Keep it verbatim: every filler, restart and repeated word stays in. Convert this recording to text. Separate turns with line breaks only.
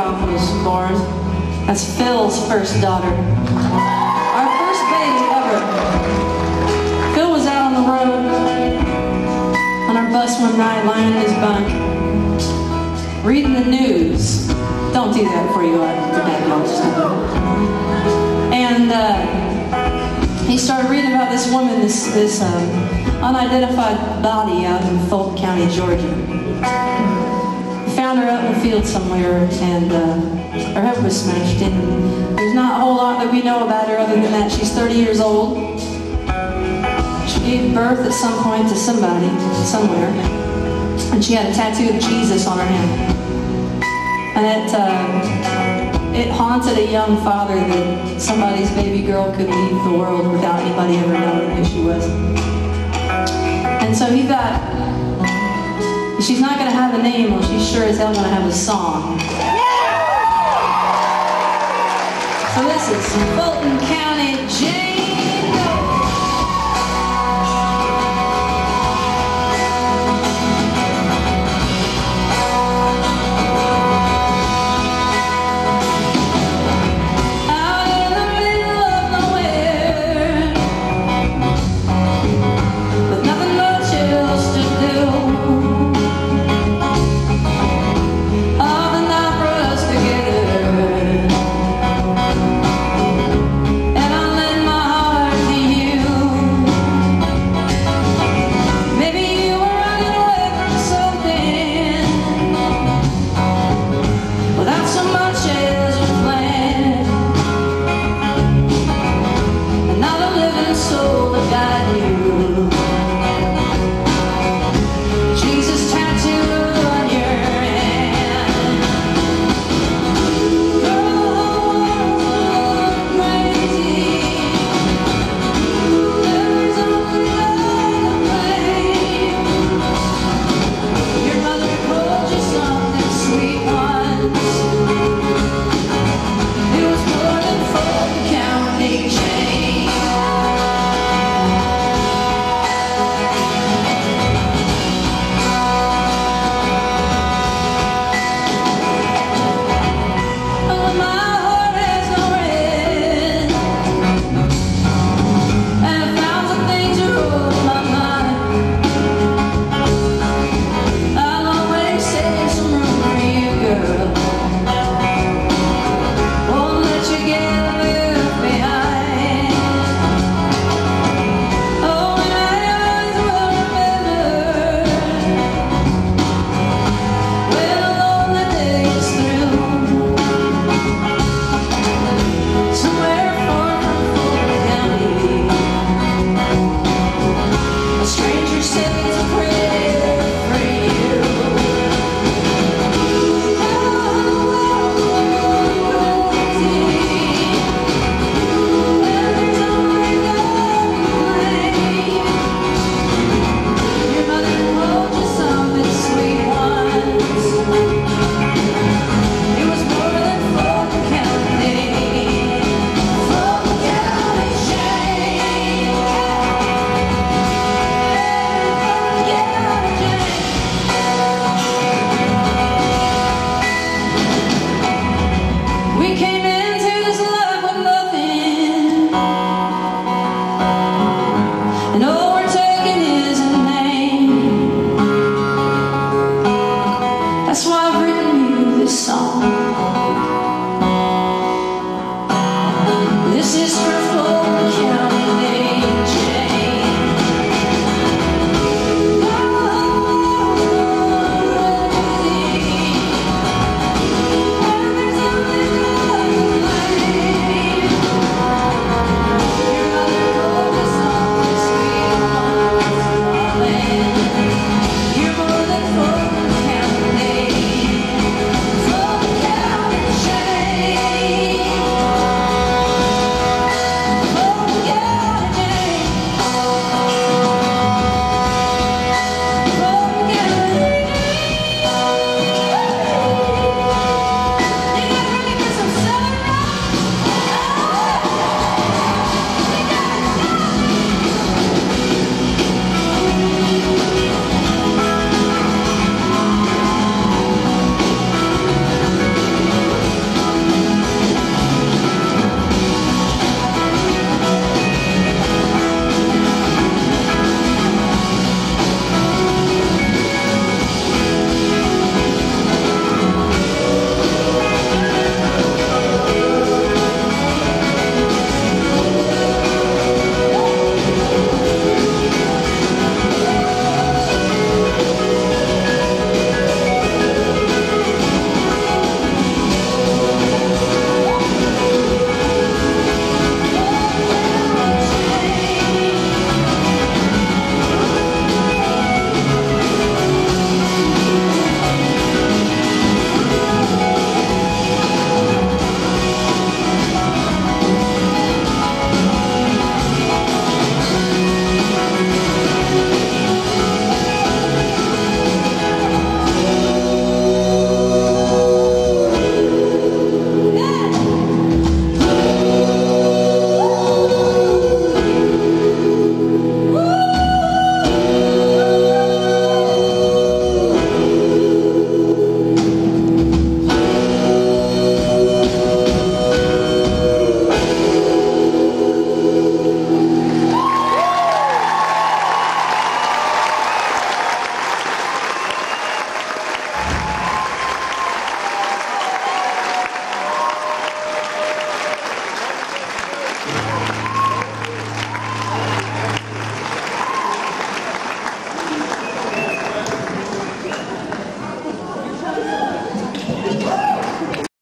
Hanseroth was born. That's Phil's first daughter. Our first baby ever. Phil was out on the road on our bus one night, lying in his bunk, reading the news. Don't do that before you go out to bed, y'all. Just don't do that. And uh, he started reading about this woman, this this um, unidentified body out in Fulton County, Georgia. He found her out in the field somewhere, and uh, her head was smashed in. There's not a whole lot that we know about her other than that she's thirty years old. She gave birth at some point to somebody, somewhere, and she had a tattoo of Jesus on her hand. And it, uh, it haunted a young father that somebody's baby girl could leave the world without anybody ever knowing who she was. And so he thought, she's not going to have a name, well, she's sure as hell going to have a song. So this is Fulton County Jane